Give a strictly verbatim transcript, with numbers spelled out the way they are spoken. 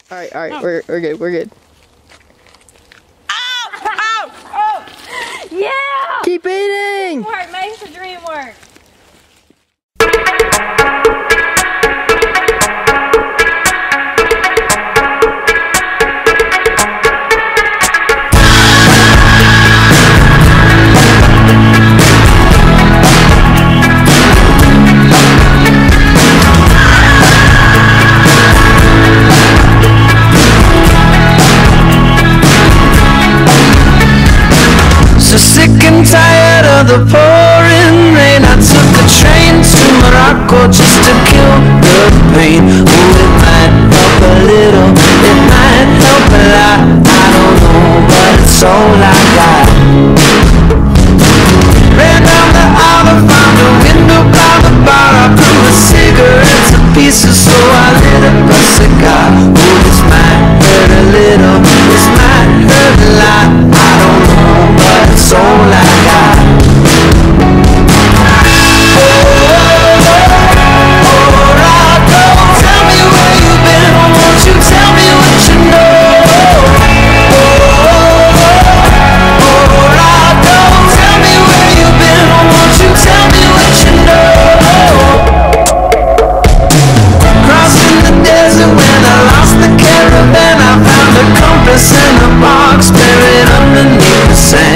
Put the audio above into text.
Alright, alright, Oh. we're, we're good, we're good. Ow! Ow! Oh! Yeah! Keep eating! Work makes the dream work. So sick and tired of the pouring rain, I took the train to Morocco just to kill the pain. Oh, it might help a little, it might help a lot, I don't know, but it's all I got. Ran down the aisle, found a window by the bar, I blew a cigarette to pieces, so I lit up a cigar. Oh, this might hurt a little, this might hurt a lot, I don't know, but it's all I got. And a box buried underneath the sand.